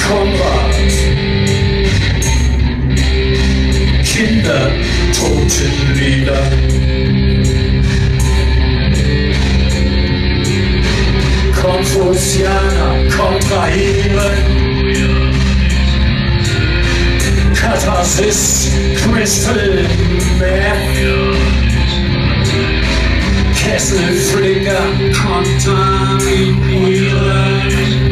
Konrad, Kinder, Totenlieder. Konfuzianer kontrahieren, Katharsis, Crystal Meth, Kesselflicker kontaminieren.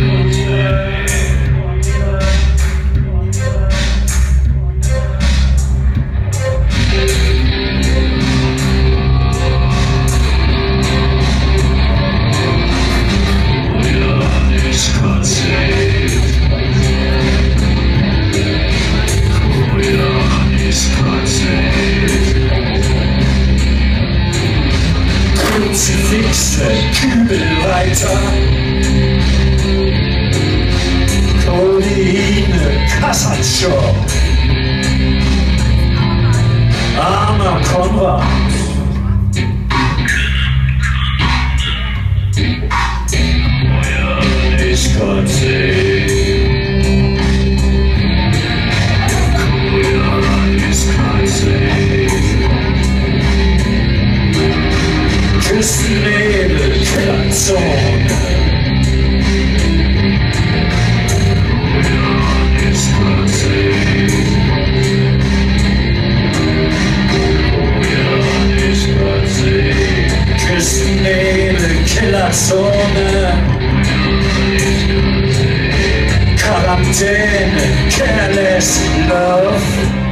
Kruzifixe, Kübelreiter, Codeine, Cassation, armer Konrad. Ich Gott Küstennebel, Kellerzone. Küstennebel, Kellerzone. Quarantäne, careless love.